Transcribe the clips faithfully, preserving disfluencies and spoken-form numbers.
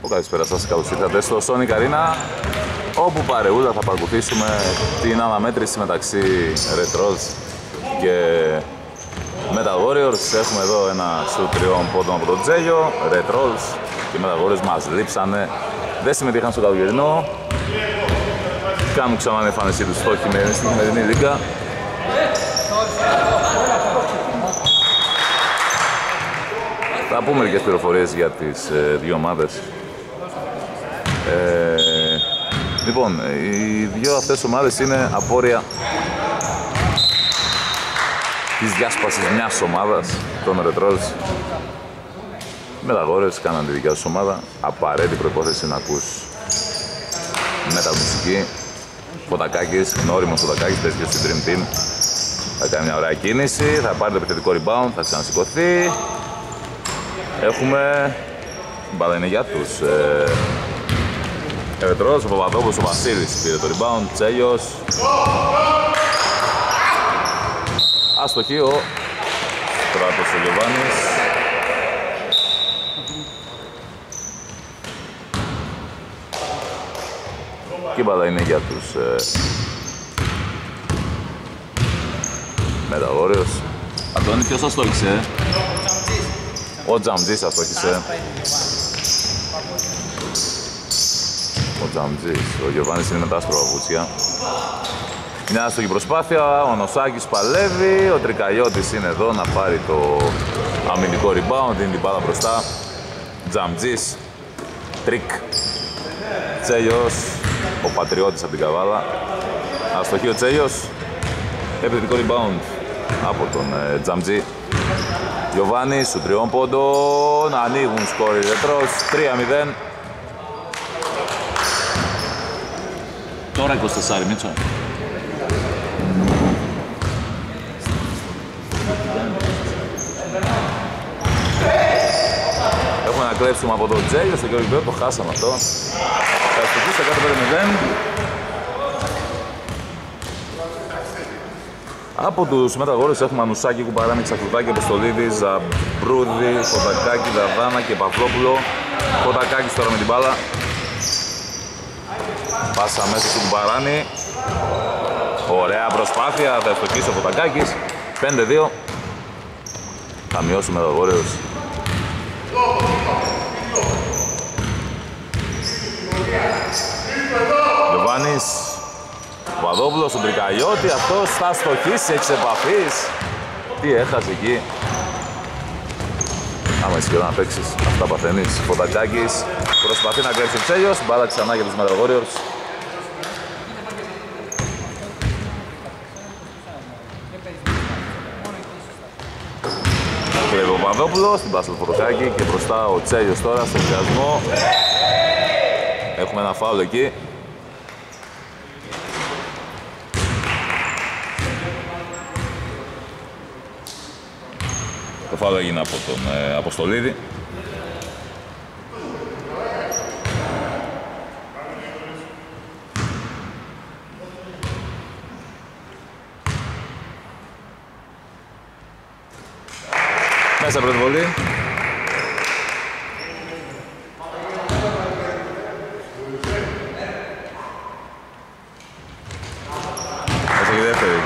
Καλησπέρα σας, καλώς ήρθατε στο Sonic Arena, όπου παρεούλα θα παρακολουθήσουμε την αναμέτρηση μεταξύ Retros και Metal Warriors. Έχουμε εδώ ένα σουτ τριών πόντων από τον Τζέλιο. Retros και Metal Warriors μας λείψανε, δεν συμμετείχαν στο καλοκαιρινό. Κάνουν ξανά την εμφάνισή τους στο χειμερινή λίγκα. Θα πούμε μερικές πληροφορίες για τις ε, δύο ομάδες. Ε, λοιπόν, οι δύο αυτές ομάδες είναι απόρρια της διάσπασης μιας ομάδας, των Retros. Οι Metal Warriors κάναν τη δικιά τους ομάδα. Απαραίτητη προϋπόθεση να ακούς metal μουσική. Φωτακάκης, γνώριμος Φωτακάκης, παίζει και στο Dream Team. Θα κάνει μια ωραία κίνηση, θα πάρει το επιθετικό rebound, θα ξανασηκωθεί. Έχουμε, η μπάλα είναι για τους ε, Retros, ο Παπαδόπουλος, ο Βασίλης πήρε το rebound, Τσέλιος. Αστοχή ο Στράτος ο Γιωβάνης. Και η μπάλα είναι για τους ε, Metal Warriors. Αντώνη, ποιος αστόχησε? Ο Τζαμτζής αστόχησε. Ο Τζαμτζής, ο Γιωβάνης είναι με τα άσπρα παπούτσια. Μια άστοχη προσπάθεια, ο Νοσάκης παλεύει, ο Τρικαλιώτης είναι εδώ να πάρει το αμυντικό rebound, δίνει την μπάλα μπροστά. Τζαμτζής, Τρικ, Τσέλιος, ο Πατριώτης από την Καβάλα. Αστοχή ο Τσέλιος, επιθετικό rebound από τον ε, Τζαμτζή. Γιωβάνης, σου τριών πόντων, ανοίγουν σκόροι Retros, τρία μηδέν. Τώρα είκοσι τέσσερα, Μίτσο. Έχουμε να κλέψουμε από τον Τζέλιο στο Γιώργο, το χάσαμε αυτό. Θα αστοχίσει κάτω πέντε μηδέν. Από τους Metal Warriors έχουμε Ανουσάκη, Κουμπαράνη, Ξαφρουδάκη, Αποστολίδη, Ζαμπρούδη, Φωτακάκη, Δαβάνα και Παυλόπουλο. Φωτακάκης τώρα με την μπάλα. Πάσα μέσα στον Κουμπαράνη. Ωραία προσπάθεια, θα ευστοχίσει ο Φωτακάκης. πέντε δύο. Θα μειώσουμε Metal Warriors. Γιωβάνης. Παπαδόπουλος, στον Τρικαλιώτη, αυτός θα στοχίσει εξ επαφής. Τι έχασε εκεί. Άμα είσαι καιρό να παίξεις, αυτά παθαίνεις. Φωτακάκης προσπαθεί να κλέψει ο Τσέλιος, μπάλα ξανά για τους Metal Warriors. Κλέβει ο Παπαδόπουλος, την πάσα του Φωτακάκη και μπροστά ο Τσέλιος τώρα στο πιασμό. Έχουμε ένα φάουλ εκεί. Το φάουλ έγινε από τον ε, Αποστολίδη. Μέσα πρώτη βολή. Μέσα και δεύτερη.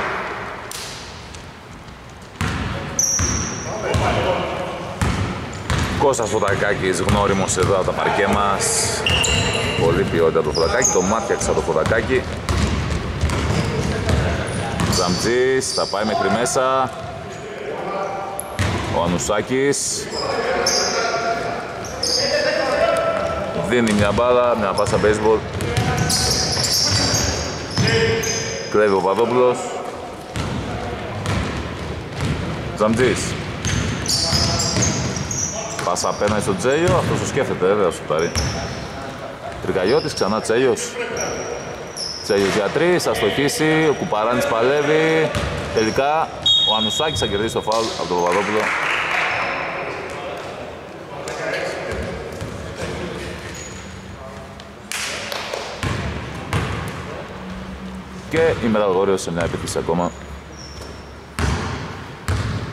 Κώστας Φωτακάκης, γνώριμος εδώ από τα παρκέ μας. Πολύ ποιότητα το Φωτακάκη, το μάτιαξα το Φωτακάκη. Ζαμτζής, θα πάει μέχρι μέσα. Ο Ανουσάκης. Δίνει μια μπάλα, μια πάσα baseball. Κλέβει ο Παπαδόπουλος. Ζαμτζής. Πάσα απέναντι στον Τσέλιο, αυτός το σκέφτεται βέβαια σου πάρει. Τρικαλιώτης, ξανά Τσέλιος. Τσέλιος για τρεις, θα στοχίσει, ο Κουπαράνης παλεύει. Τελικά ο Ανουσάκης θα κερδίσει το φάουλ από τον Παπαδόπουλο. Και η Metal Warriors σε μια επίθεση ακόμα.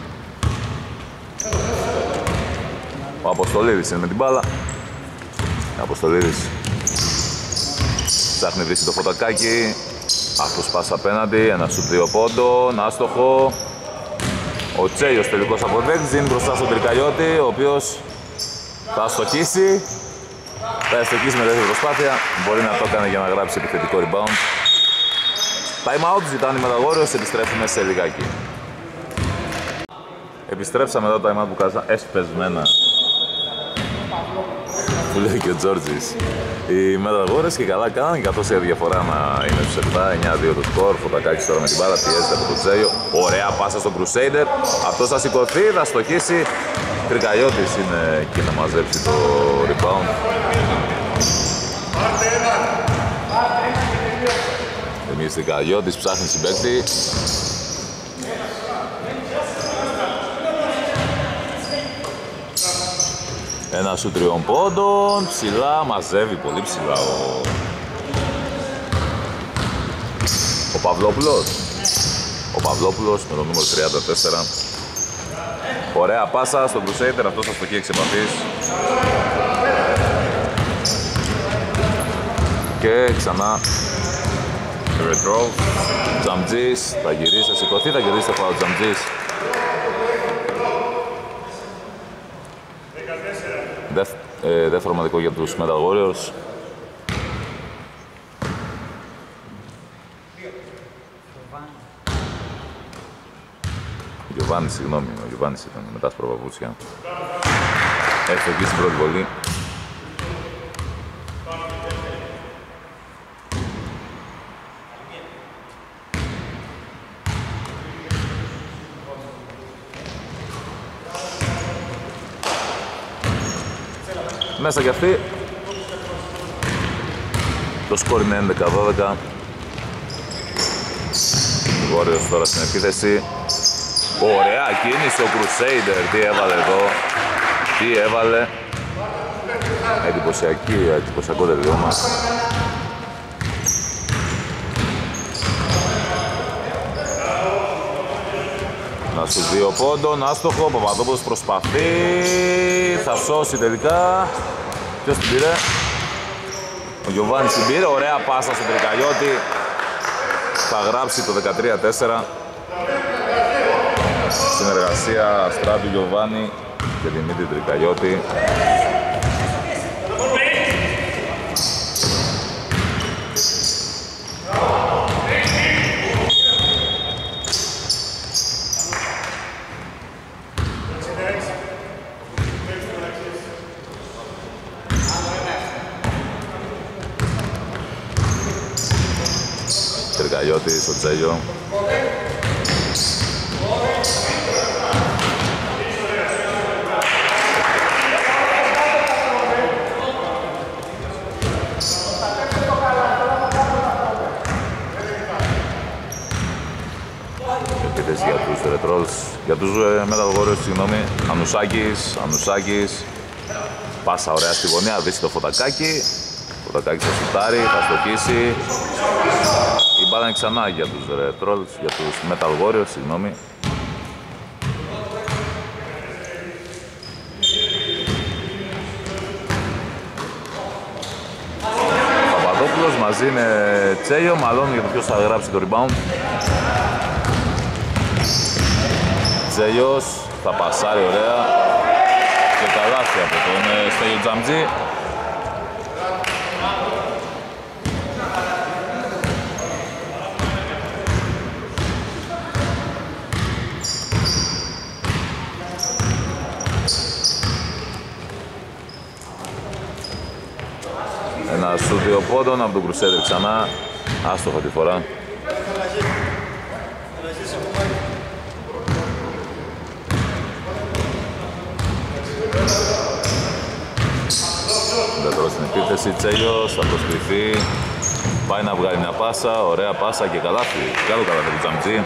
Ο Αποστολίδης είναι με την μπάλα. Αποστολίδης ψάχνει βρίσκει το φωτακάκι. Αυτός πάσα απέναντι, ένα σουτ δύο πόντων, άστοχο. Ο Τσέιος τελικός αποδέκτης, δίνει μπροστά στον Τρικαλιώτη, ο οποίος θα αστοχίσει. Θα αστοχίσει με δεύτερη προσπάθεια, μπορεί να το έκανε για να γράψει επιθετικό rebound. Time out, ζητάνε οι Μεταγόριος, επιστρέφουμε σε λιγάκι. Επιστρέψαμε μετά το time out που κάσα εσπεσμένα. Που λέει και ο Τζόρτζης. Οι Μεταγόρες και καλά κάνανε, καθώς η διαφορά να είναι στους επτά εννιά δύο το σκορ. Φωτακάκης τώρα με την μπάλα, πιέζεται από τον Τσέιο. Ωραία πάσα στον Crusader. Αυτός θα σηκωθεί, θα στοχίσει. Τρικαλιώτης είναι εκεί να μαζέψει το rebound. Εμείς Τρικαλιώτης ψάχνει συμπαίκτη. Ένα σου τριών πόντων, ψηλά, μαζεύει πολύ ψηλά ο, ο Παυλόπουλος. Ο Παυλόπουλος με το νούμερο τριάντα τέσσερα. Ωραία πάσα στον Crusader, αυτός θα στοχεί εξ επαφής. Και ξανά Ρετρόβ, Τζαμτζής, θα γυρίσει, θα σηκωθεί, θα γυρίσει το φάουλ Τζαμτζής. Δευ, ε, δεύτερο ομαδικό για τους Metal Warriors. Ο Γιωβάνης, συγγνώμη, ο Γιωβάνης ήταν με τα άσπρα παπούτσια. Έχει εκεί στην πρώτη βολή. Μέσα κι αυτή. Το σκορ είναι έντεκα δώδεκα. Warriors τώρα στην επίθεση. Ωραία κίνηση ο Crusader. Τι έβαλε εδώ. Τι έβαλε. Εντυπωσιακή, εντυπωσιακό τελείωμα. Να στους δύο πόντων, άστοχο, ο Παπαδόπουλος προσπαθεί, θα σώσει τελικά. Ποιος την πήρε? Ο Γιωβάνης την πήρε, ωραία πάσα στον Τρικαλιώτη. Θα γράψει το δεκατρία τέσσερα. Συνεργασία Στράτου Γιωβάνη και Δημήτρη Τρικαλιώτη. Τρικαλιώτη στο Τσέλιο. Επίθεση για τους Ρετρόλς, για τους Metal Warriors, συγγνώμη. Ανουσάκης, Ανουσάκης. Πάσα ωραία στη γωνία, βρίσκει το Φωτακάκι. Φωτακάκι θα σουτάρει, θα στοχίσει. Η μπάλα είναι ξανά για τους Trolls, για τους Metal Warriors, συγγνώμη. Παπαδόπουλος μαζί με Τσέιο, μαλώνει για το ποιος θα γράψει το rebound. Τσέιος θα πασάρει ωραία και καλάθι από τον Στέλιο Τζαμτζή. Ένα σου δύο πόντων από τον Crusader ξανά, άστοχα τη φορά. Δεύτερο στην επίθεση, Τσέλιος θα προσκληθεί, πάει να βγάλει μια πάσα, ωραία πάσα και καλάθι, κι άλλο καλάθι του Τζαμτζή.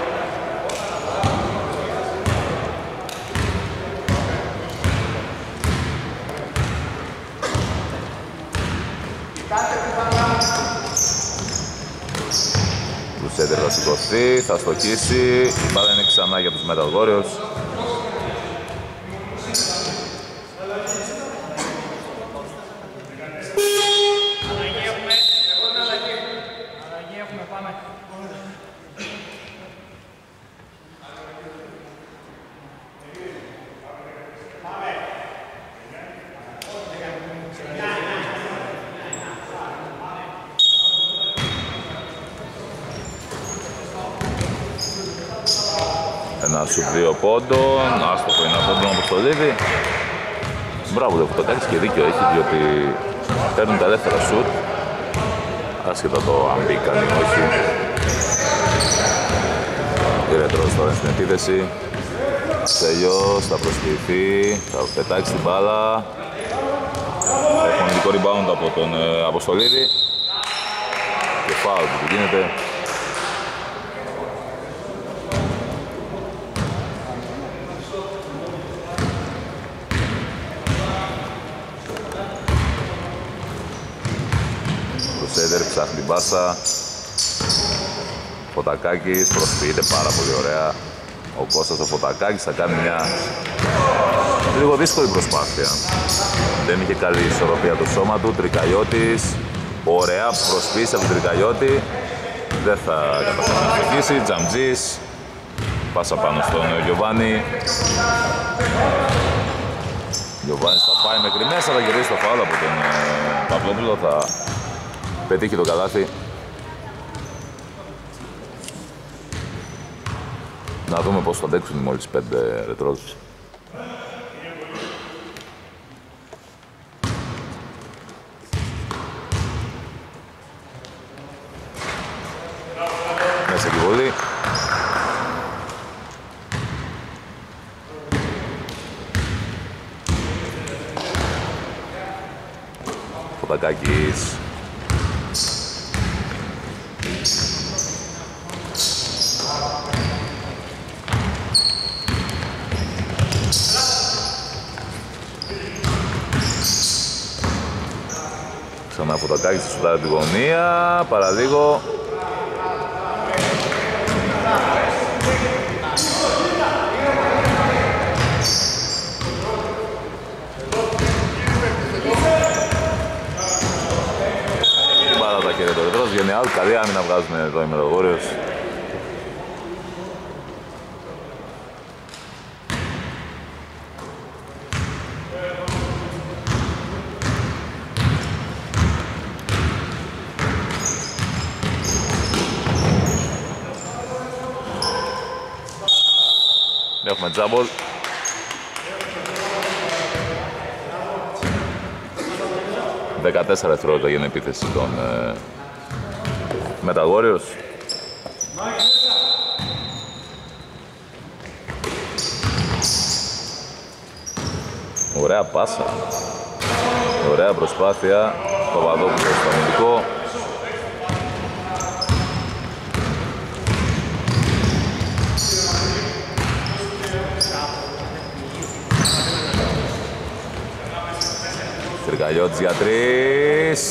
Crusader θα σηκωθεί, θα στοχίσει, η μπάλα είναι ξανά για τους Metal Warriors. Ένα σουτ δύο πόντων, άστοχο είναι από τον Αποστολίδη. Μπράβο το Φωτακάκης και δίκιο έχει, διότι παίρνουν τα ελεύθερα σουτ. Άσχετα το αν μπήκαν ή όχι. Η Ρετρός τώρα στην επίθεση. Τσέλιος θα προσποιηθεί, θα πετάξει την μπάλα. Έχουν ειδικό rebound από τον ε, Αποστολίδη. Και φάουλ που γίνεται. Το Σέντερ ψάχνει την πάσα. Φωτακάκης προσποιείται πάρα πολύ ωραία. Ο Κώστας ο Φωτακάκης θα κάνει μια λίγο δύσκολη προσπάθεια. Δεν είχε καλή ισορροπία το σώμα του. Τρικαλιώτης, ωραία προσποίηση από τον Τρικαλιώτη. Δεν θα καταφέρει να φυγήσει. Τζαμτζής, πάσα πάνω στον Γιωβάνι. Γιωβάνης θα πάει μέχρι μέσα, θα γυρίσει το φάουλ από τον ε, Παυλόπουλο. Θα πετύχει το καλάθι. Να δούμε πώς θα αντέξουν οι μόλις πέντε Ρετρός. Μέσα και βολή. Φωτακάκης. Ξανά Φωτακάκης στη σουτάρει τη γωνία, παραλίγο. Πάρα τα χέρια του Ρετρός, βγαίνει out, καλή άμυνα βγάζουν εδώ οι Μελογόριος. Έχουμε τζάμπολ. δεκατέσσερα δευτερόλεπτα για την επίθεση των ε, Metal Warriors. Ωραία πάσα. Ωραία προσπάθεια. Παπαδόπουλος στο αμυντικό. Τρικαλιώτης για τρεις.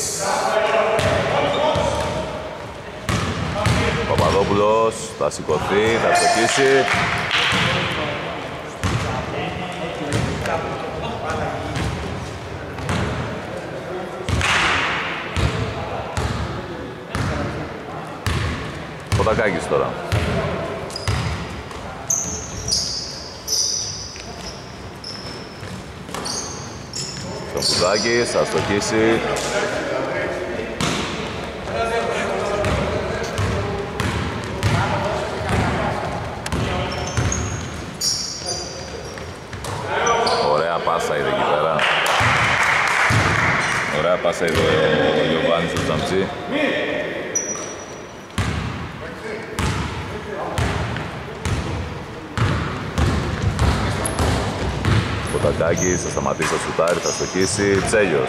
Παπαδόπουλος θα σηκωθεί, θα στοχίσει. Φωτακάκης τώρα. Καπουδάκης, θα στοχίσει. Ωραία πάσα είδε εκεί πέρα. Ωραία πάσα είδε ο Γιωβάνης στο Τζαμψί. Φωτακάκης, θα σταματήσει το σουτάρι, θα στοχίσει. Τσέλιος.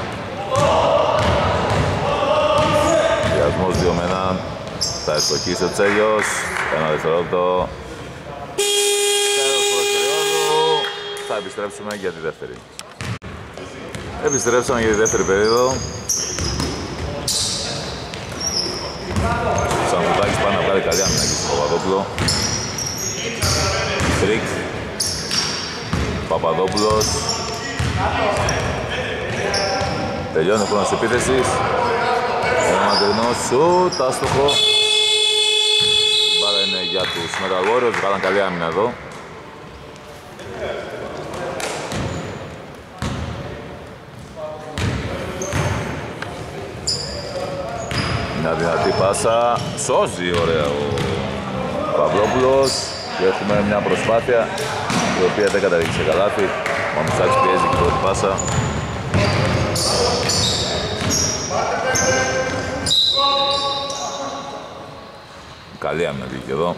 Διασμός δύο με έναν. Θα στοχίσει ο Τσέλιος. Ένα δευτερόλεπτο. Τέλος πρώτης περίοδου. Θα επιστρέψουμε για τη δεύτερη. Επιστρέψαμε για τη δεύτερη περίοδο. Σαν Φωτάκης πάνε να βγάλει καλή άμυνα εκεί στο Παπαδόπουλο. Τρίκ. Παπαδόπουλος. Τελειώνει ο χρόνος της επίθεσης. Ένα μακρινό σουτ, άστοχο. Η μπάλα είναι για τους Metal Warriors, βγάλαν καλή άμυνα εδώ. Μια δυνατή πάσα, σώζει ωραία ο Παυλόπουλος. Και έχουμε μια προσπάθεια η οποία δεν καταλήγει σε καλάθι. Ο Ανουσάκης πιέζει και πρώτη πάσα. Καλή άμυνα βγήκε εδώ.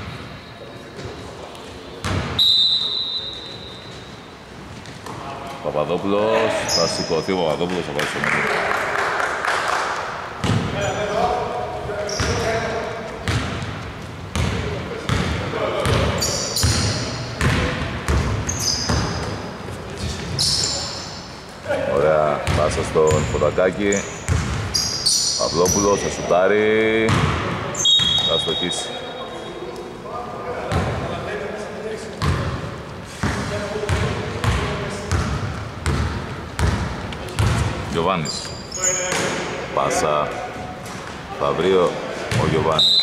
Παπαδόπουλος, θα σηκωθεί ο Παπαδόπουλος, θα πάει στο μέλλον. Ωραία, πάσα στον Φωτακάκη. Παυλόπουλος θα σουτάρει. Θα στοχίσει. Γιωβάνης. Πάσα. Θα βρει ο, ο Γιωβάνης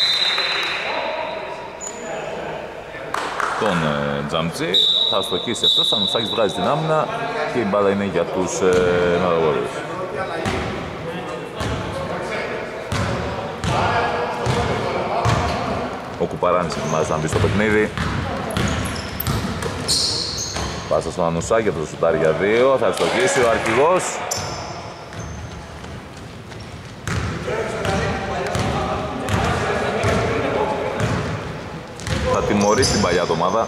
τον ε, Τζαμτζή. Θα στοχίσει αυτός. Ο Ανουσάκης βγάζει την άμυνα και η μπάλα είναι για τους ε, Μαραγόρους. Ο Κουπαράνης ετοιμάζεται να μπει στο παιχνίδι. Πάσα στον Ανουσάκη, αυτό το σουτάρει για δύο. Θα ευστοχίσει ο αρχηγός. Θα τιμωρήσει την παλιά ομάδα.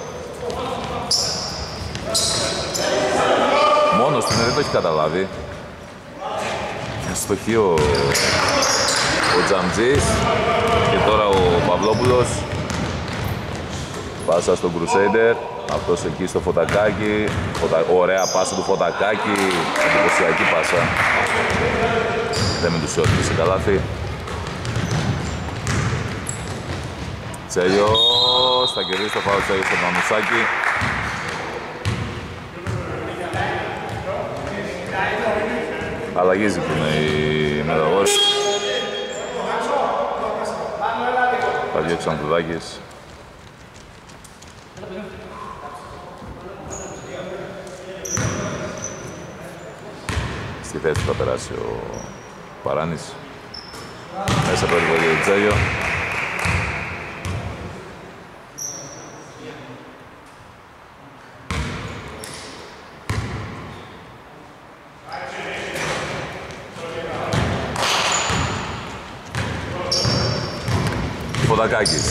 Μόνος του δεν το έχει καταλάβει. Ευστοχεί ο, ο Τζαμτζής. Και τώρα ο Παυλόπουλος. Πάσα στον Crusader. Αυτός εκεί στο Φωτακάκι. Φωτα... Ωραία πάσα του Φωτακάκι. Εντυπωσιακή πάσα. Δεν με τους όρκησε καλάθι. Τσέλιος. Θα κερδίσει το φάουλ Τσέλιος στον Ανουσάκη. Αλλαγή ζητούν οι Μεδαγόροι. Θα διώξει ο Αντουδάκης. Στη θέση θα περάσει ο Παράνης. Μέσα από το Τζέλιο. Φωτακάκης.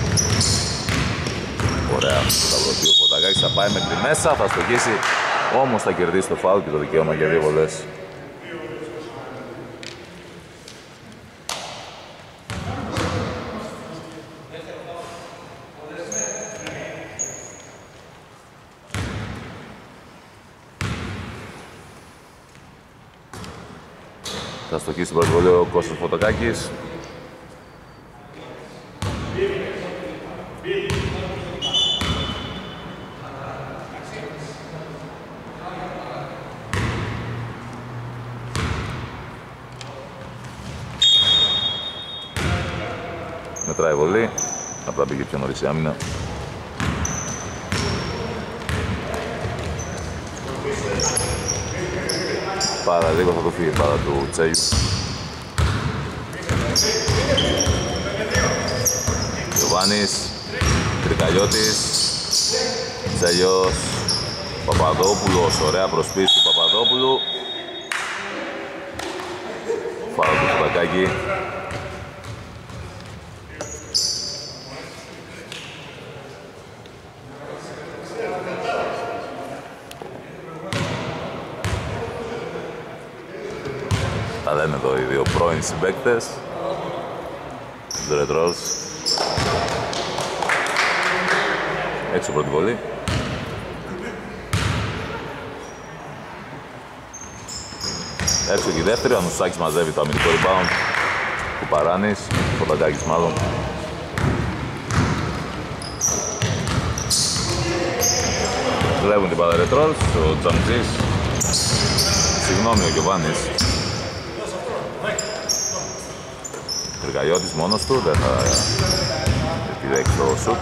Ωραία, θα βρεθεί ο Φωτακάκης, θα πάει μέχρι μέσα, θα στοχίσει, όμως θα κερδίσει το φάουλ και το δικαίωμα για δύο βολές. Θα στοχίσει την πρώτη βολή ο Κώστας Φωτακάκης. Μετράει βολή, απλά πήγε πιο νωρίς η άμυνα. Πάρα λίγο θα το φύγει πάρα του Τσέλιου. Γιωβάνης, Τρικαλιώτης, Τσέλιος, Παπαδόπουλος, ωραία προσπίση του Παπαδόπουλου. Πάρα του Φωτακάκη. Τα λένε εδώ οι δύο πρώην συμπαίκτες. Τους Ρετρόλς. Έξω πρώτη βολή. Έξω και η δεύτερη, ο Ανουσάκης μαζεύει το αμυντικό rebound. Κουπαράνης, Φωτακάκης μάλλον. Δουλεύουν την μπάλα Ρετρόλς, ο Τζαμτζής. Συγγνώμη, ο Γιωβάνης. Τρικαλιώτης μόνος του, δεν θα επιδέξει το σουτ.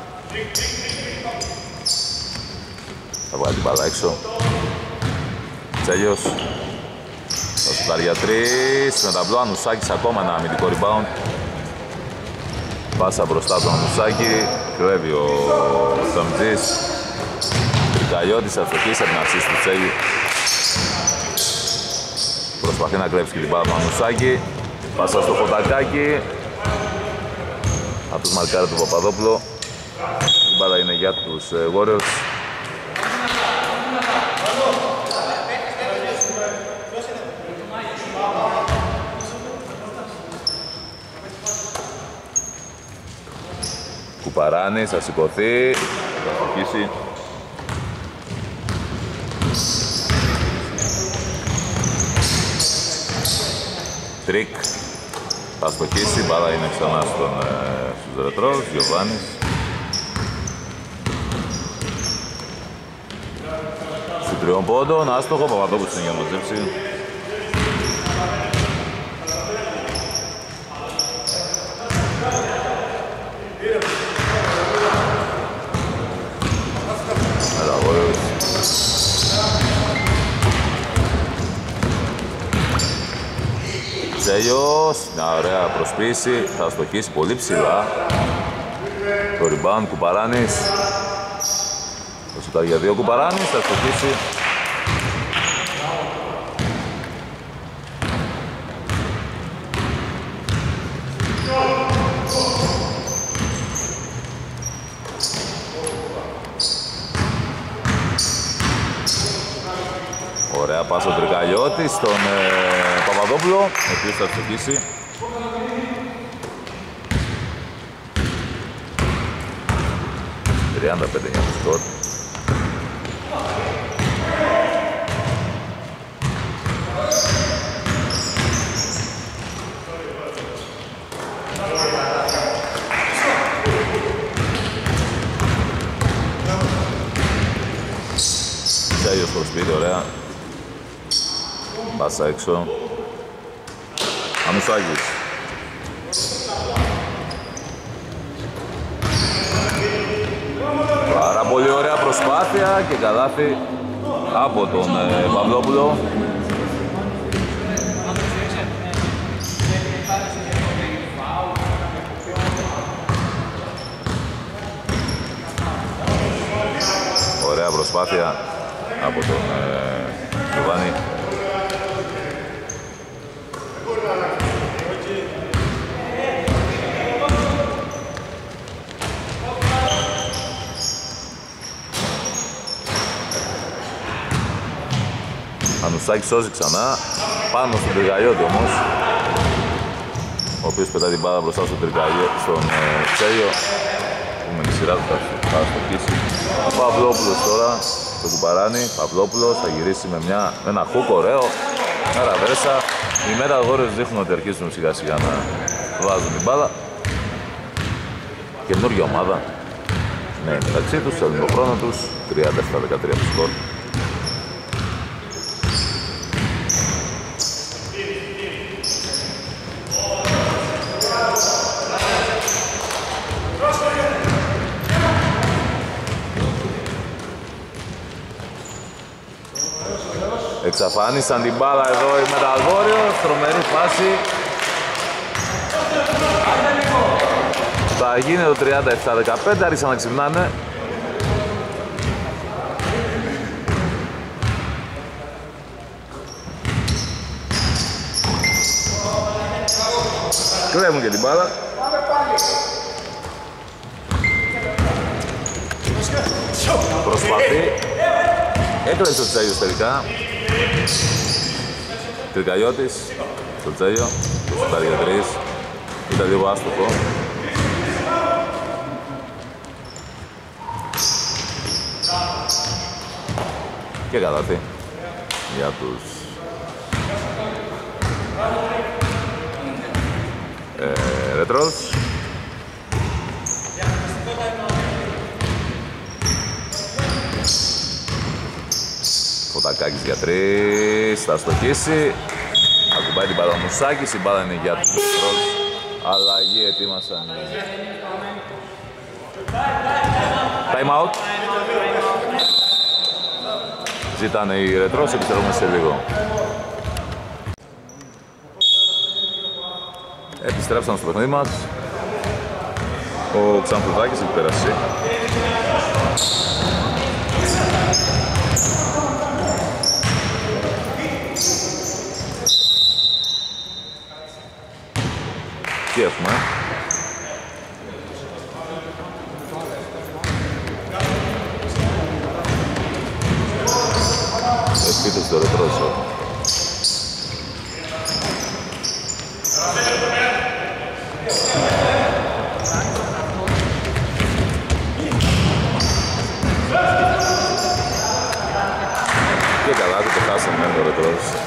Θα βγάλει την μπάλα έξω. Τσέλιος. Θα σουτάρει για τρεις. Με ταμπλό Ανουσάκης ακόμα ένα αμυντικό rebound. Πάσα μπροστά του Ανουσάκη. Κλέβει ο Σταμτζής. Τρικαλιώτης αστοχής από την ασίστ του Τσέλιου. Προσπαθεί να κλέψει και την μπάλα του Μανουσάκη. Πάσα στο Φωτακάκι. Από τους μαρκάρες του Παπαδόπουλο. Η μπάλα είναι για τους Warriors. Κουπαράνης, θα σηκωθεί, θα στοχίσει. Τρίκ, θα στοχίσει, μπάλα είναι ξανά στον, ε, στους Ρετρός, Γιωβάνης. Στην τριών πόντων, άστοχο, Παπαδόπουλος είναι για να μαζέψει. Τσέλιος, μια ωραία προσποίηση, θα στοχίσει πολύ ψηλά. Το rebound Κουπαράνης. Το σουτάρει για δύο Κουπαράνης, θα στοχίσει. Ωραία πάσα ο Τρικαλιώτης στον ε, Παπαδόπουλο, ο οποίος θα στοχίσει. τριάντα πέντε για το σκορ. Τσέλιος στο σπίτι, ωραία. Πάσα έξω. Μανουσάκης. Πάρα πολύ ωραία προσπάθεια και καλάθι από τον ε, Παυλόπουλο. Ωραία προσπάθεια από τον ε, Γιωβάνη. Μανουσάκης σώζει ξανά, πάνω στον Τρικαλιώτη όμως, ο οποίος πετάει την μπάλα μπροστά στον Τρικαλιώτη, στον ε, Τσέλιο. Έχουμε τη σειρά του, θα στοχίσει. Ο Παυλόπουλος τώρα, στον Κουπαράνη. Παυλόπουλος θα γυρίσει με, μια, με ένα χούκ ωραίο, μια ραβέρσα. Οι Metal δείχνουν ότι αρχίζουν σιγά σιγά να βάζουν την μπάλα. Καινούργια ομάδα. Ναι, μεταξύ τους, θέλουν τον χρόνο τους, τριάντα επτά δεκατρία το σκορ. Εξαφάνισαν την μπάλα εδώ οι Metal Warriors, τρομερή φάση. Θα γίνει το τριάντα επτά δεκαπέντε, άρχισαν να ξυπνάνε. Κλέβουν και την μπάλα. Προσπαθεί. Έκλεψε ο Τσέλιος τελικά. Τρικαλιώτης στο Τσέλιο. Το σουτάρει για τρεις. Ήταν λίγο άστοχο. Και καλάθι για τους ε, Ρετρός. Φωτακάκης για τρεις, θα στοχίσει. Ακουμπάει την μπάλα ο Μουσάκης, η μπάλα είναι για τους Ρετρός. Αλλαγή ετοίμασαν. Time out. Ζητάνε οι Ρετρός, επιστρέφουμε σε λίγο. Επιστρέψαμε στο παιχνίδι μας. Ο Ξανθουδάκης έχει περάσει. Τι έχουμε? Επίθεση στο ρετρόσο. Και καλά του το χάσαμε το ρετρόσο.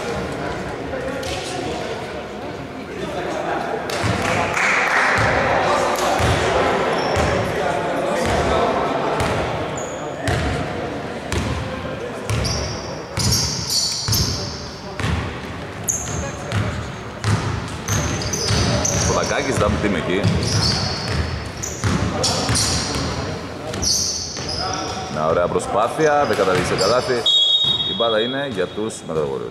Ζητάμε τι είμαι εκεί. Μια ωραία προσπάθεια, δεν καταλήγησε καλάθι. Η μπάλα είναι για τους μεταγωγούς.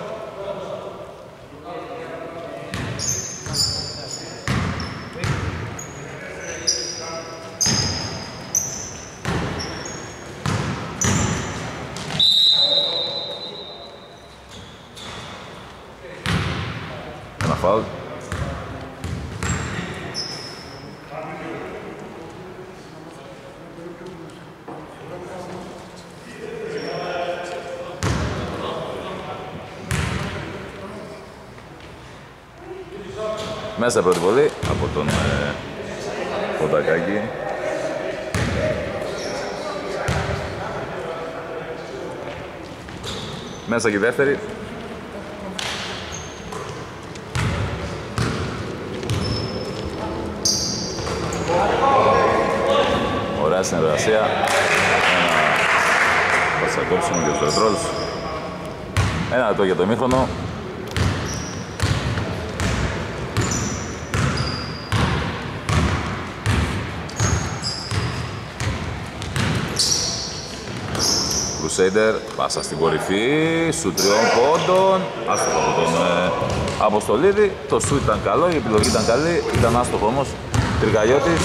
Ένα φάουλ. Μέσα πρώτη βολή από τον ε, Φωτακάκη. Μέσα και η δεύτερη. Ωραία συνεργασία. Ένα θα κόψουμε και τους ρετρόλους. Ένα λεπτό για το ημίχρονο. Crusader, πάσα στην κορυφή, σου τριών πόντων, άστοχο από τον ε, Αποστολίδη. Το σου ήταν καλό, η επιλογή ήταν καλή, ήταν άστοχο όμως. Τρικαλιώτης.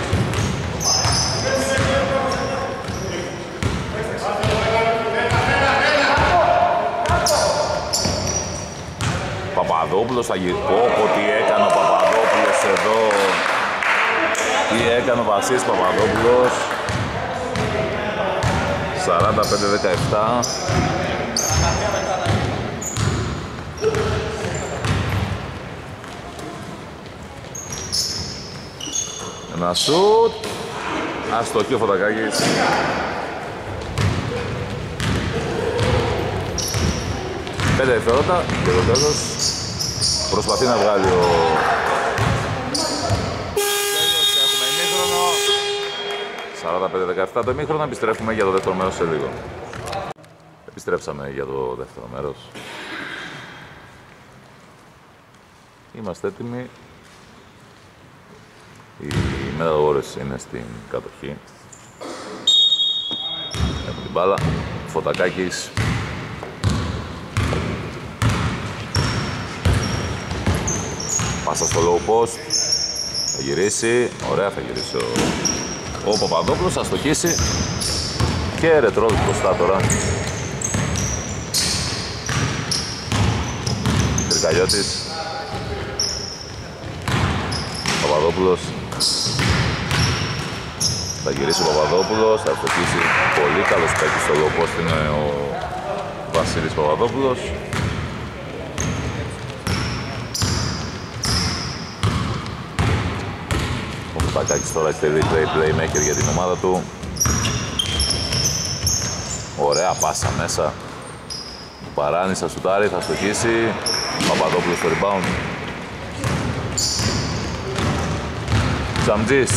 Παπαδόπουλος θα γυρίσει. Πω τι έκανε ο Παπαδόπουλος εδώ. Τι έκανε ο Βασίλης Παπαδόπουλος. σαράντα πέντε δεκαεπτά. Ένα σουτ. Αστοχή ο Φωτακάκης. Πέντε δευτερόλεπτα και το τέλος. Προσπαθεί να βγάλει ο... σαράντα πέντε δεκαεπτά το ημίχρονο, επιστρέφουμε για το δεύτερο μέρος σε λίγο. Επιστρέψαμε για το δεύτερο μέρος. Είμαστε έτοιμοι. Οι μεταγόρες είναι στην κατοχή. Έχουμε την μπάλα. Φωτακάκης. Πάσα στο low post. Θα γυρίσει. Ωραία θα γυρίσει ο... Ο Παπαδόπουλος θα στοχίσει και ρετρόλ μπροστά τώρα. Τρικαλιώτης. Παπαδόπουλος. Θα γυρίσει ο Παπαδόπουλος, θα στοχίσει. Πολύ καλός παίκτης στο low post είναι ο Βασίλης Παπαδόπουλος. Ο Φωτακάκης τώρα έχει play playmaker για την ομάδα του. Ωραία πάσα μέσα. Παράνης θα σουτάρει, θα στοχίσει. Παπαδόπουλος στο rebound. Τσαμτζής.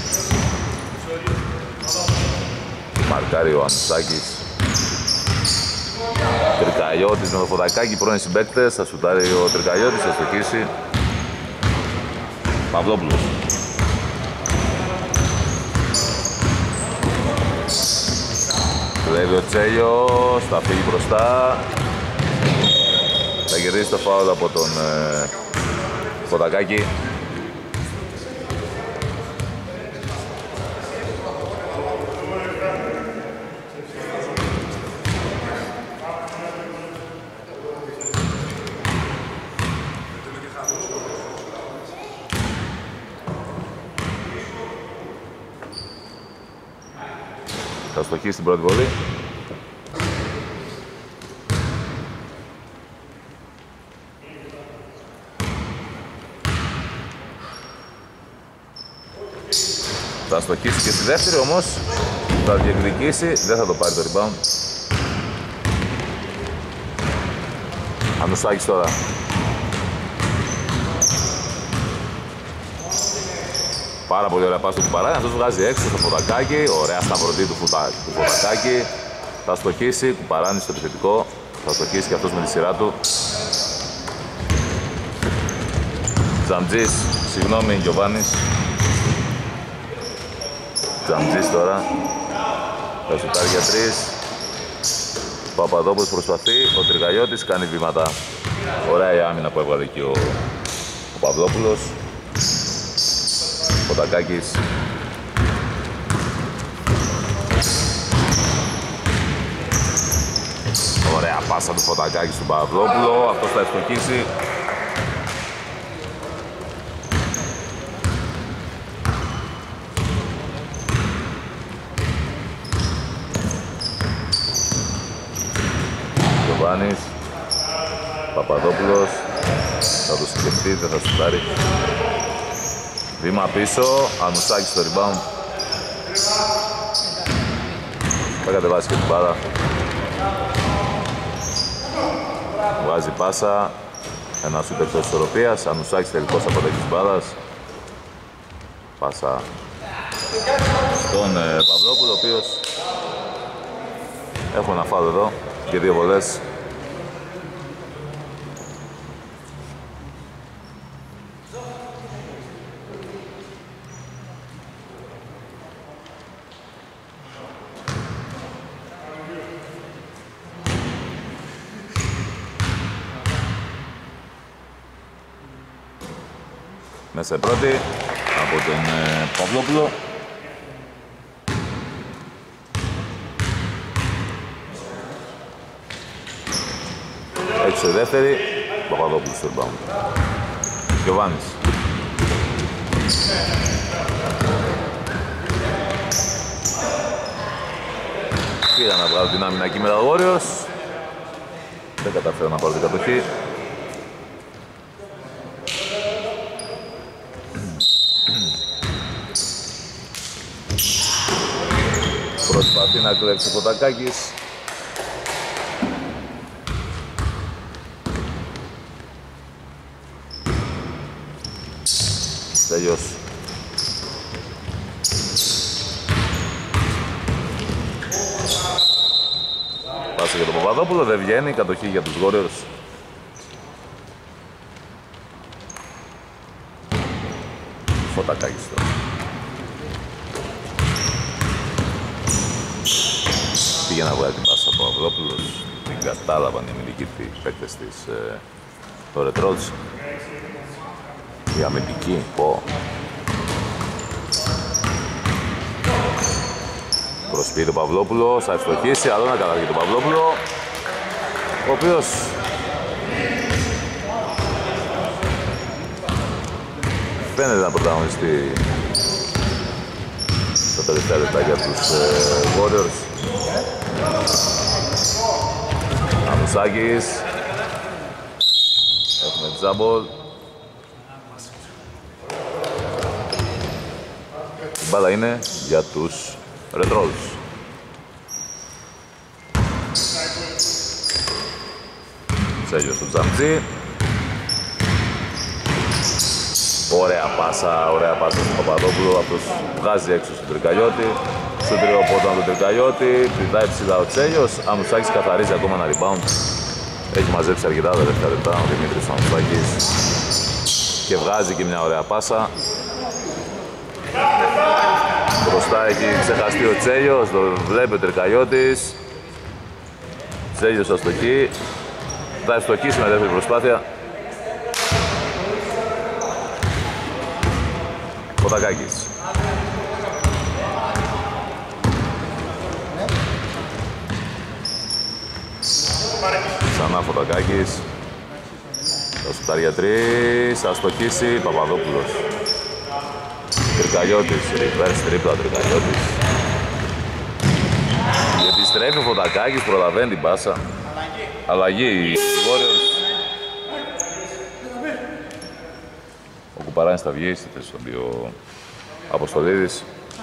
Μαρκάρει ο Ανουσάκης. Τρικαλιώτης με το Φωτακάκη, πρώην συμπαίκτες. Θα σουτάρει ο Τρικαλιώτης, θα στοχίσει. Παυλόπουλος. Κλέβει ο Τσέλιος, θα φύγει μπροστά. Θα κερδίσει το φάουλ από τον ε, Φωτακάκη. στοχίσει στην πρώτη βολή. Θα στοχίσει και στη δεύτερη, όμως θα διεκδικήσει, δεν θα το πάρει το rebound. Ανουσάκης τώρα. Πάρα πολύ ωραία πάση του Κουπαράκη, αυτός βγάζει έξω στο Φωτακάκι, ωραία σταυρωτή του, φουτα... του Φωτακάκι. Θα στοχίσει, Κουπαράνης στο επιθετικό, θα στοχίσει και αυτός με τη σειρά του. Τζαμτζής, συγγνώμη Γιωβάνης. Τζαμτζής τώρα, θα σουτάρει για τρεις. Παπαδόπουλος προσπαθεί, ο Τρικαλιώτης κάνει βήματα. Ωραία η άμυνα που έβγαλε εκεί ο, ο Παπαδόπουλος. Φωτακάκης. Ωραία πάσα του Φωτακάκη στον Παπαδόπουλο, αυτός θα ευστοχίσει. Γιωβάνης, Παπαδόπουλος, θα το σκεφτεί, δεν θα σουτάρει. Βήμα πίσω, Ανουσάκης στο rebound. Θα κατεβάσει και την μπάλα. Βγάζει πάσα, ένα σουτ εκτός ισορροπίας. Ανουσάκης τελικός αποδέχει της μπάλας. Πάσα στον ε, Παυλόπουλο, ο οποίος έχω ένα φάουλ εδώ και δύο βολές. Μέσα πρώτη από τον ε, Παυλόπουλο. Έξω η δεύτερη, Παπαδόπουλος στο rebound. Γιωβάνης. Πήγα να βγάλω την άμυνα εκεί με τα Warriors. Δεν καταφέρω να πάρω την κατοχή. Προσπαθεί να κλέψει ο Φωτακάκης. Τέλειος. Πάσε για τον Παπαδόπουλο, δεν βγαίνει, κατοχή για τους Warriors. Φωτακάκης τώρα. Πήγε να βγάλει την πάσα από ο Παπαδόπουλος, την κατάλαβαν οι αμυντικοί παίκτες της ε, το Red Rocks. Η αμυντική, πω. Προσποιεί τον Παυλόπουλο, θα ευστοχίσει, αλλά να καταργεί τον Παυλόπουλο, ο οποίος φαίνεται να πρωταγωνιστεί τα τελευταία λεπτά για τους ε, Warriors. Ανουσάκης. Έχουμε τζάμπολ. Η μπάλα είναι για τους Red Rolls. Τσέλιος του Τζαμτζή. Ωραία πάσα, ωραία πάσα στον Παπαδόπουλο. Αυτός βγάζει έξω στον Τρικαλιώτη. Στο τριοπότα τον Τρικαλιώτη. Πηδάει ψηλά ο Τσέλιος. Ανουσάκης καθαρίζει ακόμα ένα rebound. Έχει μαζέψει αρκετά τα τελευταία λεπτά ο Δημήτρης Ανουσάκης. Και βγάζει και μια ωραία πάσα. Μπροστά έχει ξεχαστεί ο Τσέλιος, το βλέπει ο Τρικαλιώτης. Τσέλιος αστοχή. Θα ευστοχίσει με δεύτερη προσπάθεια. Φωτακάκης. Ξανά Φωτακάκης. Θα σουτάρει για τρεις, θα αστοχίσει Παπαδόπουλος. Τρικαλιώτης, reverse τρίπλα Τρικαλιώτης. Επιστρέφει ο Φωτακάκης, προλαβαίνει την πάσα. Αλλαγή οι Warriors. Ο Κουπαράνης θα βγει στη θέση του Αποστολίδης.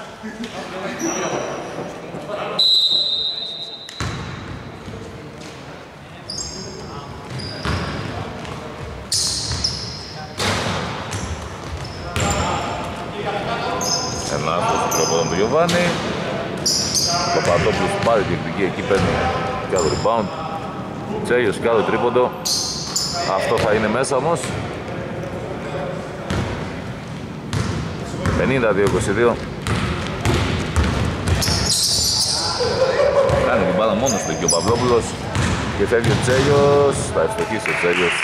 Ένα άστος στο τροπόδον του Γιωβάνη. Ο Παπαδόπουλος πάλι διεκδικεί, εκεί παίρνει κι άλλο rebound. Τσέλιος κι άλλο τρίποντο. Αυτό θα είναι μέσα όμως. πενήντα δύο είκοσι δύο. Κάνει την μπάλα μόνος του εκεί ο Παπαδόπουλος. Και φεύγει ο Τσέλιος. Θα ευστοχίσει ο Τσέλιος.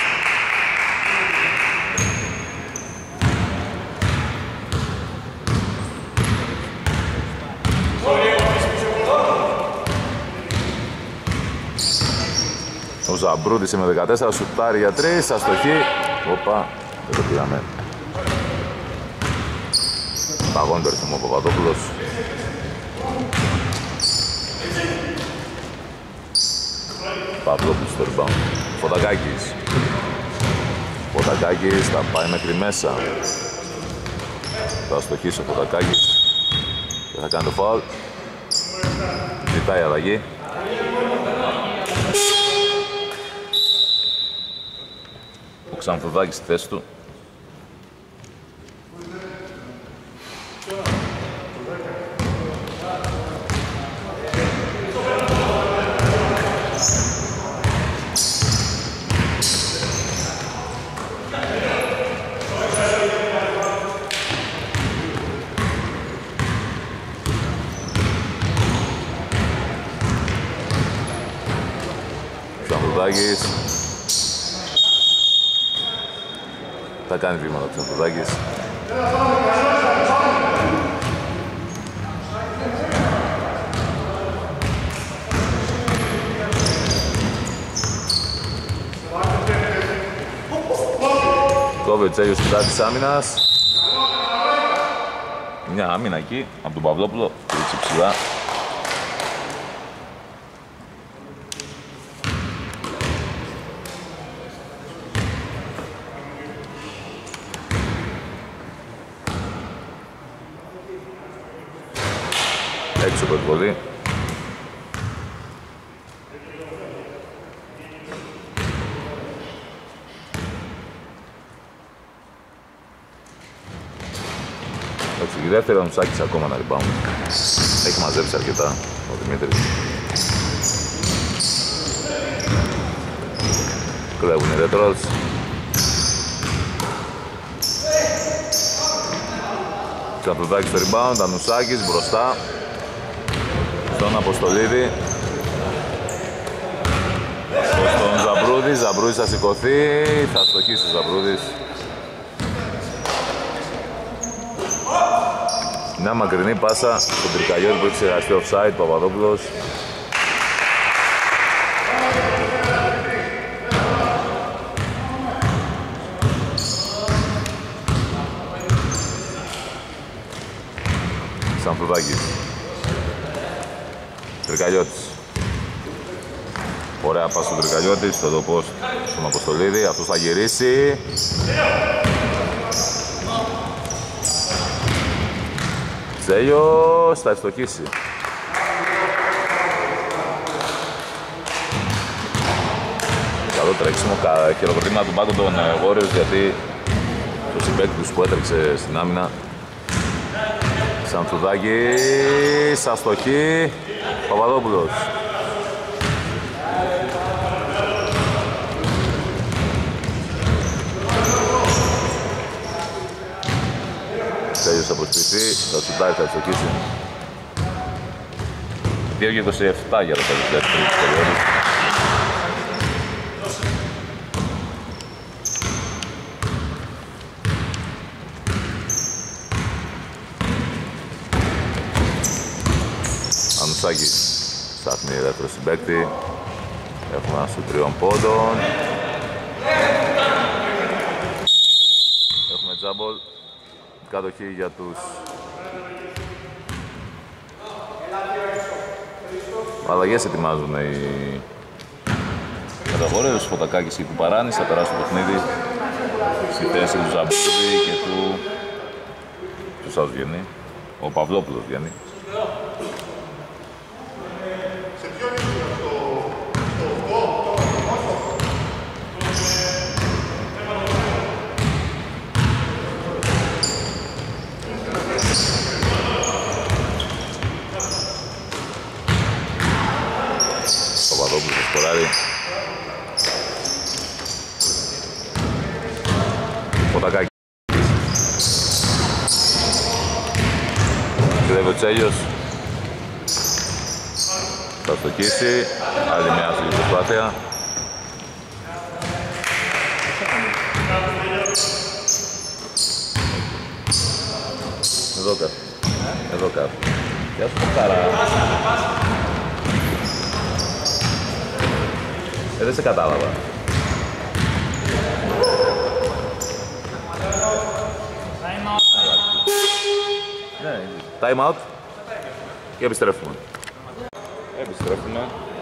Ο Ζαμπρούτης με δεκατέσσερα, σουτάρει για τρεις, αστοχή. Όπα, δεν το πήραμε. Παγώνει το ρυθμό ο Παπαδόπουλος. Παπαδόπουλος στο rebound. Φωτακάκης. Φωτακάκης θα πάει μέχρι μέσα. Θα αστοχίσει ο Φωτακάκης και θα κάνει το φάουλ. Ζητάει αλλαγή. Ο Ξανθοδάκης στη θέση του. Ξανθοδάκης. Θα κάνει βήματα ο Ξανθοδάκης. Κόβει ο Τσέλιος κοιτά της άμυνας. Μια άμυνα εκεί από τον Παυλόπουλο. Ρίξει ψηλά. Έξω από εκβολή. Εντάξει, η δεύτερη ο Σάκης ακόμα ένα rebound. Έχει μαζέψει αρκετά ο Δημήτρης. Κλέβουν οι Ρέτρολς. Ξανθοδάκης στο rebound, Ανουσάκης μπροστά στον Αποστολίδη. Στον Ζαμπρούδη, Ζαμπρούδης θα σηκωθεί, θα στοχίσει ο Ζαμπρούδης. Μια μακρινή πάσα στον Τρικαλιώτη που έχει ξεχαστεί offside, Παπαδόπουλος. Ξανθοδάκης. Τρικαλιώτης. Ωραία πάσα στον Τρικαλιώτη, στο τοπό στον Αποστολίδη. Αυτός θα γυρίσει. Τσέλιος θα ευστοχίσει. Καλό τρέξιμο, χειροκροτήματα του πάγκου των Warriors γιατί το συμπέκτη τους που έτρεξε στην άμυνα. Ξανθουδάκης, αστοχή, Παπαδόπουλος. Τέλειος θα προσποιηθεί, θα σουτάρει, θα αστοχίσει. δύο και είκοσι επτά για το τέλος δεύτερης περίοδου. Ανουσάκης ψάχνει δεύτερο συμπαίκτη. Έχουμε ένα σου τριών πόντων. Έχουμε τζάμπολ. Κατοχή για τους Αλλαγές ετοιμάζουν οι Καταγόρεος, Φωτακάκης και Κουπαράνης θα περάσουν το παιχνίδι στη θέση του Ζαμπίδη και του... Ποιος άλλος βγαίνει? Ο Παυλόπουλος βγαίνει. Παπαδόπουλος θα σκοράρει. Φωτακάκης. Κλέβει ο Τσέλιος. Θα στοχίσει. Άλλη μια άσχημη προσπάθεια. Εδώ κάτω. Εδώ κάτω. Γεια σου Ποκάρα. Ε, δεν σε κατάλαβα. Ναι, time out και επιστρέφουμε. Επιστρέφουμε.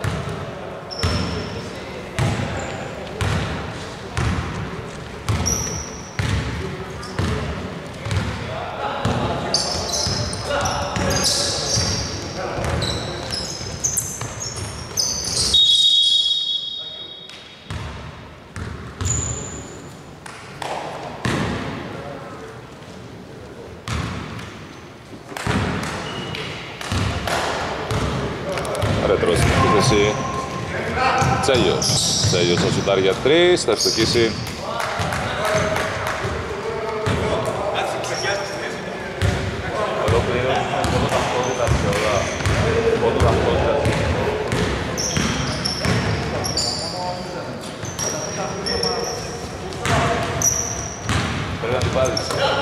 Ρετρό στην επίθεση. Τσέλιος. Τσέλιος θα σουτάρει για τρεις, θα ευστοχίσει. Εδώ πλήρως πόδο ταυτότητας και όλα. Πόδο ταυτότητας. Πρέπει να την πάρεις.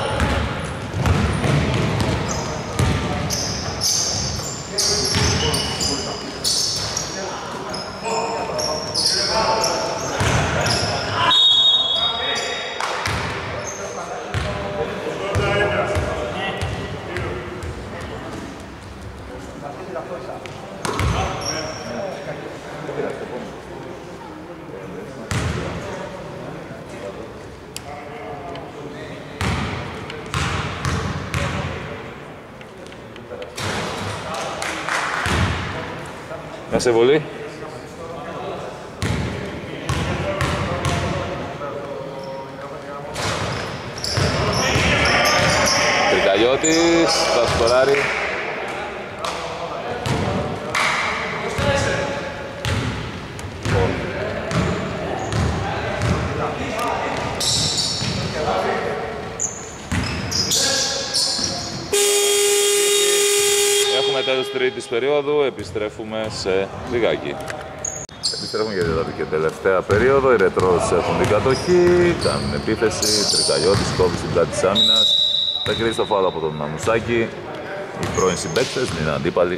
Να σε βολεί. Τρικαλιώτης, θα σκοράρει. Έχουμε τέλος τρίτης περίοδου, επιστρέφουμε σε λιγάκι. Επιστρέφουμε για δηλαδή και τελευταία περίοδο, οι Ρετρός έχουν την κατοχή, κάνουν επίθεση, Τρικαλιώτης κόβει στην πλάτη της άμυνας, θα κερδίσει το φάουλ από τον Μαμουσάκη, οι πρώην συμπαίκτες είναι αντίπαλοι.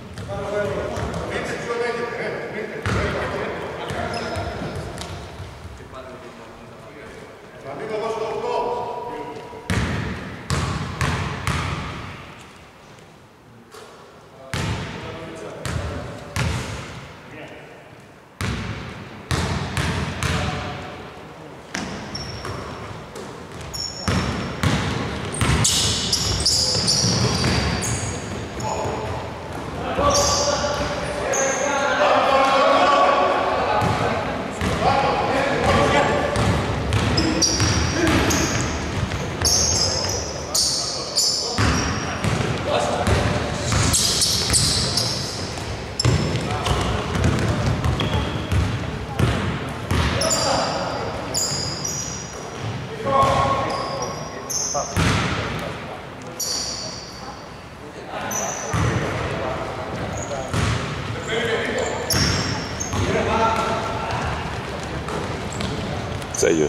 Τσέλιος.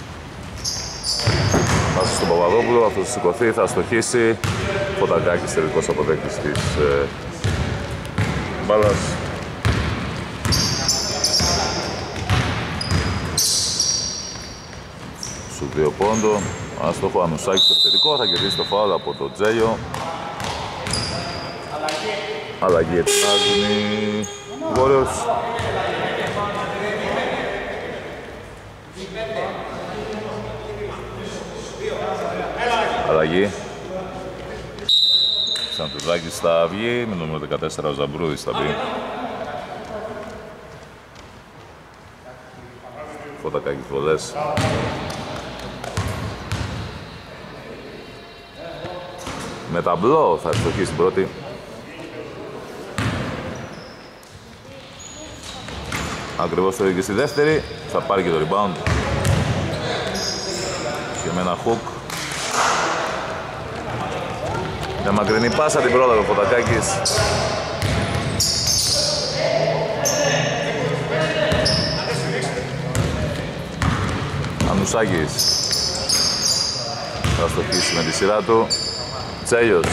Πάσα στον Παπαδόπουλο, αυτός θα σηκωθεί, θα στοχίσει. Φωτακάκης τελικός αποδέκτης της ε, μπάλας. Σου δύο πόντο. Άστοχο, Ανουσάκης στο επιθετικό, θα κερδίσει το φάουλ από τον Τζέλιο. Αλλαγή ετοιμάζουν οι Warriors. Αλλαγή. Σαντουδάκης θα βγει, με νούμερο δεκατέσσερα ο Ζαμπρούδης θα μπει. Φωτακάκης βολές. Με ταμπλό θα ευστοχεί στην πρώτη. Ακριβώς το ίδιο και στη δεύτερη. Θα πάρει και το rebound. Και με ένα hook. Μια μακρινή πάσα την πρόλαβε ο Φωτακάκης. Ανουσάκης θα στοχίσει με τη σειρά του. Τσέλιος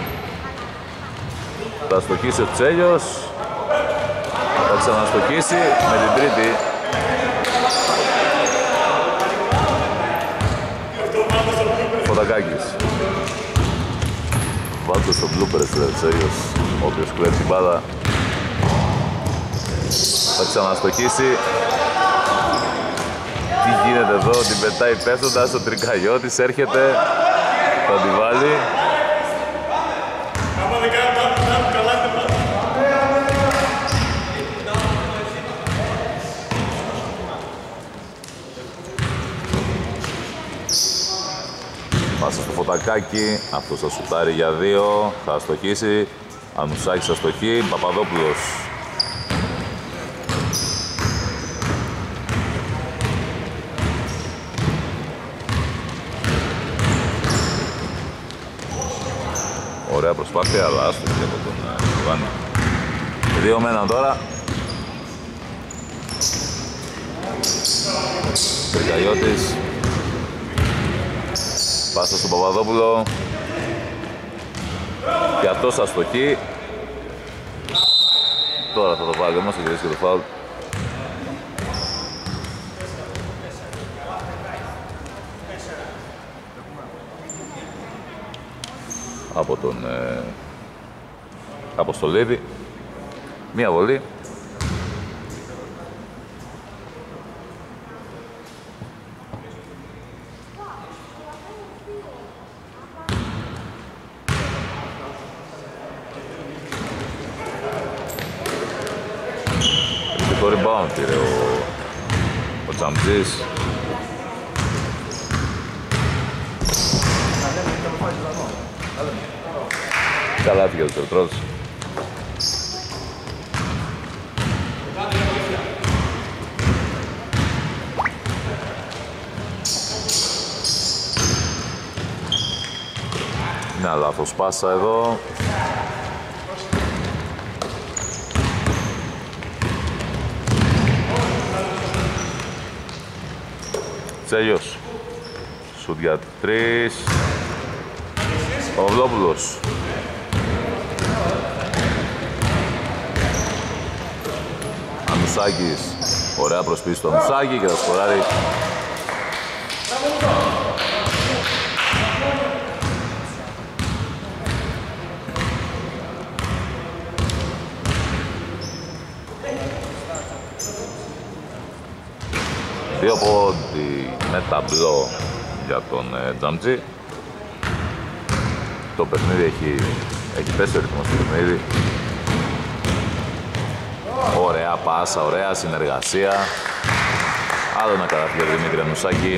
θα στοχίσει ο Τσέλιος. Θα ξαναστοχίσει με την τρίτη. Φωτακάκης. Βάλτε στο bloopers ρε Τσέλιος, όποιος κλέψει μπάλα. Θα ξαναστοχίσει. Τι γίνεται εδώ, την πετάει πέφτοντας, ο Τρικαλιώτης έρχεται, θα τη βάλει. Πάσα στο Φωτακάκι, αυτός θα σουτάρει για δύο, θα αστοχίσει. Ανουσάκης αστοχή, Παπαδόπουλος. Ωραία προσπάθεια, αλλά άστοχη από τον Ιωάννη. Δύο με έναν τώρα. Τρικαλιώτης. Πάσα στον Παπαδόπουλο. Και αυτός αστοχή. Τώρα θα το βάλει όμως, θα γυρίσει και το φάουλ. Από τον ε, Αποστολίδη. Μία βολή. Και το rebound πήρε ο, ο Τσαμτζής. Καλά έφυγε ο Τερτρός. Μια λάθος πάσα εδώ. Τσέλιος. Σουτ για τρεις. Παυλόπουλος. Ανουσάκης. Ωραία προσπίση στο Ανουσάκη και θα σκοράρει. Δύο πόντι με ταμπλό για τον ε, Τζαμτζή. Το παιχνίδι έχει, έχει πέσει ο ρυθμός του παιχνίδι. Ωραία πάσα, ωραία συνεργασία. Άλλο ένα καλάθι για τον Δημήτρη Ανουσάκη.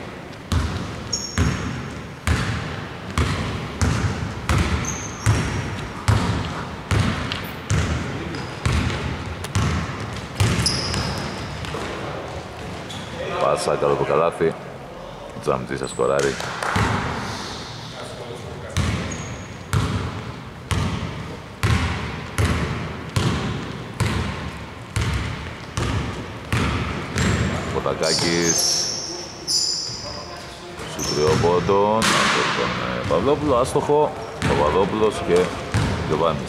Πάσα, καλό το καλάθι. Ο Τζαμτζής θα σκοράρει. Φωτακάκης σου τριοπόντων από τον ε, Παυλόπουλο, άστοχο, Παπαδόπουλος και Γιωβάνης.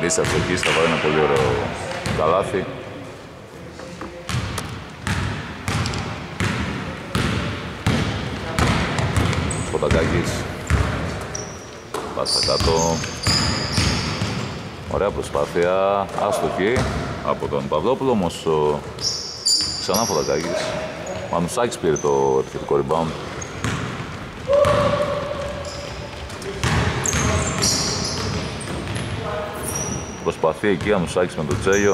Λύση αστοχής, θα βάλει ένα πολύ ωραίο καλάθι. Σποτακάκης. Πάσα κάτω. Ωραία προσπάθεια. Άστοχη από τον Παυλόπουλο, όμως ο... ξανά Φωτακάκης. Μανουσάκης πήρε το επιθετικό rebound. Προσπαθεί εκεί Μανουσάκης με τον Τσέλιο.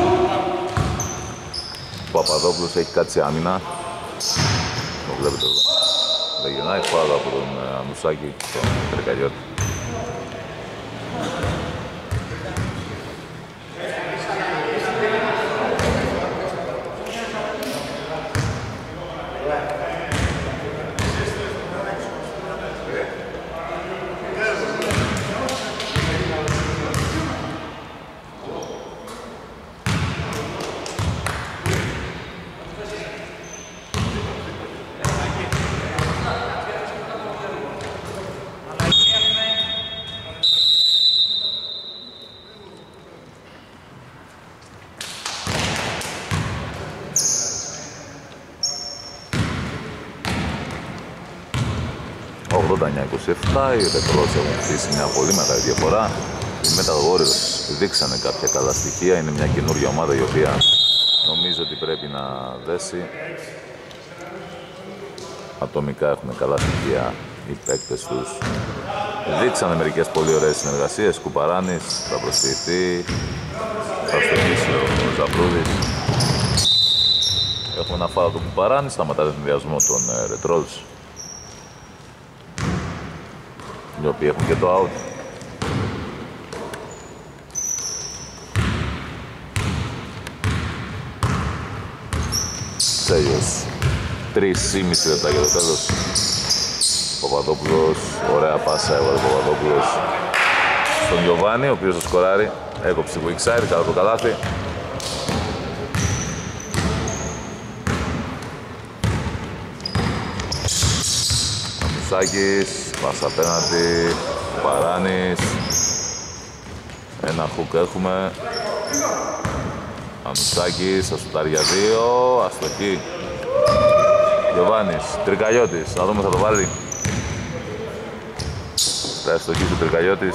Ο Παπαδόπουλος έχει κάτσει άμυνα. Το βλέπετε εδώ. Δεν γυρνάει φάουλ από τον Μανουσάκη, τον Τρικαλιώτη. ογδόντα εννιά είκοσι επτά, οι Ρετρόλς έχουν χτίσει μια πολύ μεγάλη διαφορά. Οι Metal Warriors δείξανε κάποια καλά στοιχεία, είναι μια καινούργια ομάδα η οποία νομίζω ότι πρέπει να δέσει. Ατομικά έχουν καλά στοιχεία οι παίκτες τους. Δείξανε μερικές πολύ ωραίες συνεργασίες. Κουπαράνης θα προσφυγηθεί, θα στοχίσει ο Ζαμπρούδης. Έχουμε ένα φάουλ του Κουπαράνη, σταματά τον ενδιασμό των Ρετρόλς, οι οποίοι έχουν και το out. Τσέλιος, τρεις και μισό λεπτά για το τέλος. Παπαδόπουλος, ωραία πάσα έβαλε ο Παπαδόπουλος στον Γιωβάνι, ο οποίος το σκοράρει, έκοψε το weak side, καλά το καλάθι. Μανουσάκης, πάσα απέναντι, Παράνης, ένα hook έχουμε. Μανουσάκης, θα σουτάρει για δύο, αστοχή. Γιωβάνης, Τρικαλιώτης, να δούμε θα το βάλει. Θα αστοχίσει ο Τρικαλιώτης.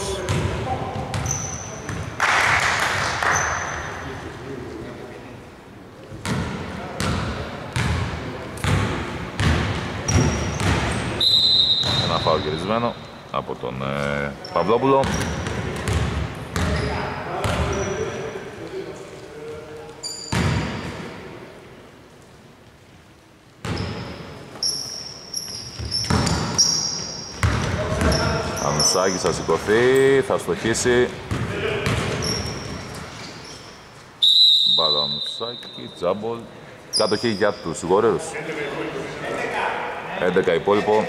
Ένα φάουλ γυρισμένο από τον ε, Παυλόπουλο. Μανουσάκης θα σηκωθεί, θα στοχίσει. Μπάλα Μανουσάκη, τζάμπολ. Κατοχή για τους Warriors. έντεκα υπόλοιπο.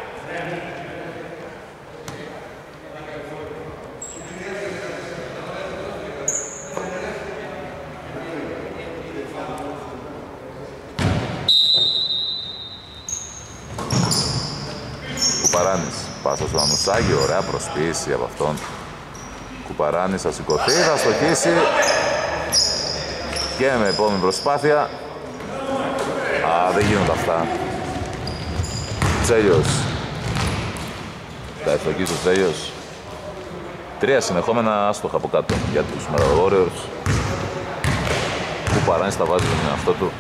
Κουπαράνης, πάσα στο Μανουσάκη, ωραία προσποίηση από αυτόν. Κουπαράνης θα σηκωθεί, θα στοχίσει και με επόμενη προσπάθεια. Α, δεν γίνονται αυτά. Τσέλιος, θα ευστοχίσει ο Τσέλιος. Τρία συνεχόμενα άστοχα από κάτω για τους Metal Warriors. Κουπαράνης τα βάζει με τον εαυτό του.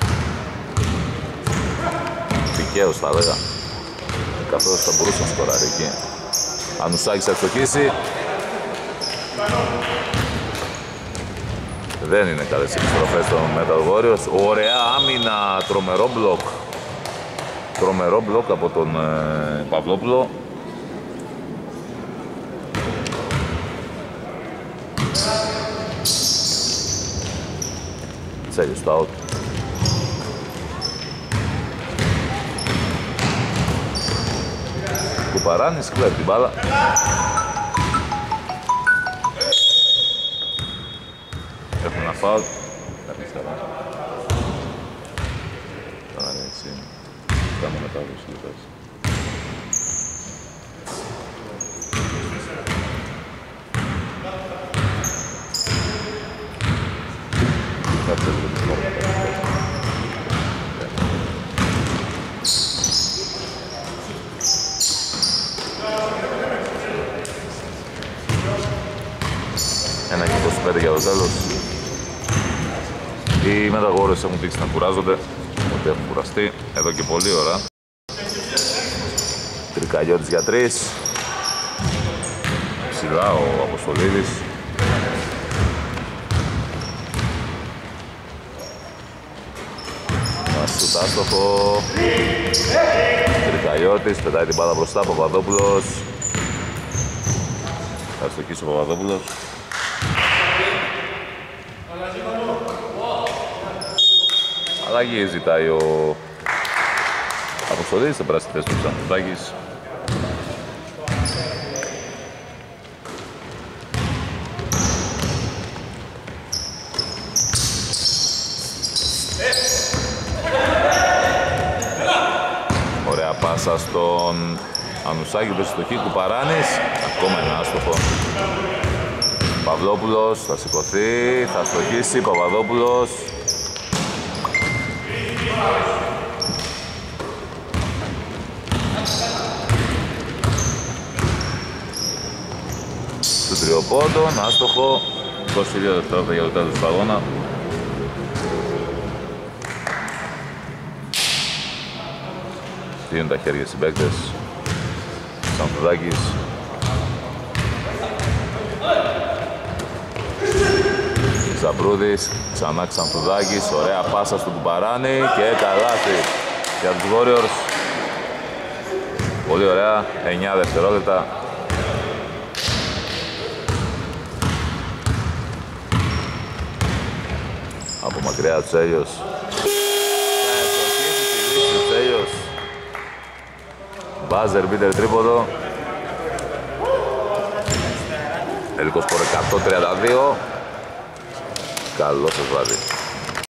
Δικαίως θα λέγα, καθώς θα μπορούσε να σκοράρει εκεί. Μανουσάκης θα ευστοχίσει. Δεν είναι καλές επιστροφές των Metal Warriors. Ωραία άμυνα, τρομερό μπλοκ. Τρομερό μπλοκ από τον ε, Παυλόπουλο. Τσέλιος το out. Κουπαράνης κλέβει την μπάλα. Έχουμε ένα φάουλ. Αριστερά. Άρα έτσι. Κάνουμε μετάδοση λοιπόν. Ένα και είκοσι πέντε για το τέλος. Οι μεταγόρες έχουν δείξει να κουράζονται, ότι έχουν κουραστεί εδώ και πολλή ώρα. Τρικαλιώτης για τρεις. Ψηλά ο Αποστολίδης. Μασούτ άστοχο. Τρικαλιώτης, πετάει την μπάλα μπροστά, Παπαδόπουλος. Θα αστοχίσει ο Παπαδόπουλος. Αλλαγή ζητάει ο Αποστολίδης, θα περάσει τη θέση του Ξανθουδάκης. Ωραία πάσα στον Ανουσάκη, προς το χείλ του Παράνης. Ακόμα ένα άστοχο. Παυλόπουλος θα σηκωθεί, θα στοχίσει, Παπαδόπουλος. Του τριοπόντων, άστοχο. είκοσι δύο δευτερόλεπτα για το τέλος του αγώνα. Δίνουν τα χέρια στις παίκτες. Ξανθουδάκης. Ζαμπρούδης, ξανά Ξανθουδάκης, ωραία πάσα στον Κουπαράνη και καλάθι για τους Warriors. Πολύ ωραία, εννιά δευτερόλεπτα. Από μακριά ο Τσέλιος. Ο Τσέλιος. Μπάζερ μπίτερ τρίποδο. Τελικό σκορ εκατόν τριάντα δύο. Καλό σας βράδυ.